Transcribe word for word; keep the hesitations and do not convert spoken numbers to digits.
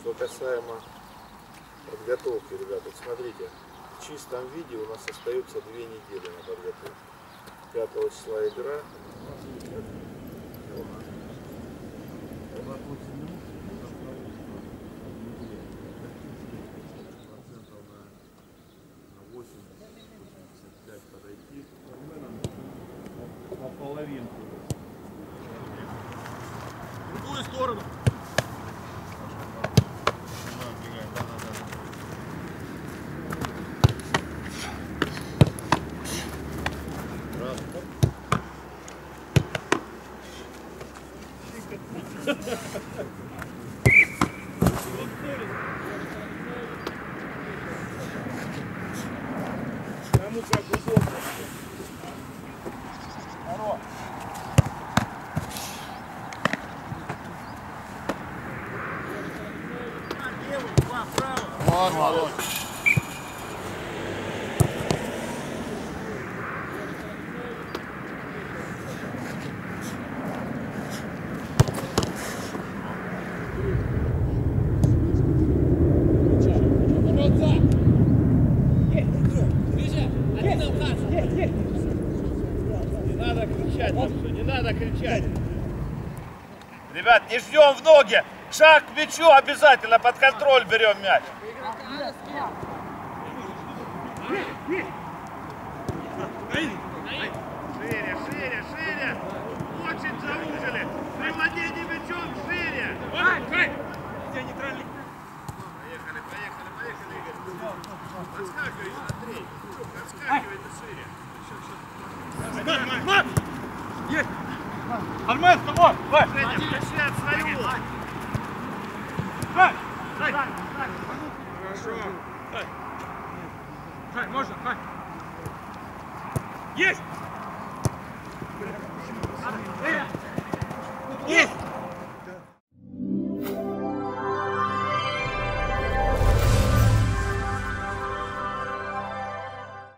Что касаемо подготовки, ребята, смотрите, в чистом виде у нас остается две недели на подготовку. пятого числа игра. На половинку. В другую сторону. Кому как удобно. Здорово. Левый, два, право. Вот, вот. Не надо кричать. Ребят, не ждем в ноги. Шаг к мячу обязательно, под контроль берем мяч. Шире, шире, шире. Очень заужили. При владении мячом шире. Где нейтральный? Поехали, поехали, поехали, Игорь. Подскакивай, Андрей. Подскакивай шире. Есть! Армен, с тобой! Давай! Женя, включи от свою! Дай! Дай! Хорошо! Дай! Дай, можно? Дай! Есть! Есть!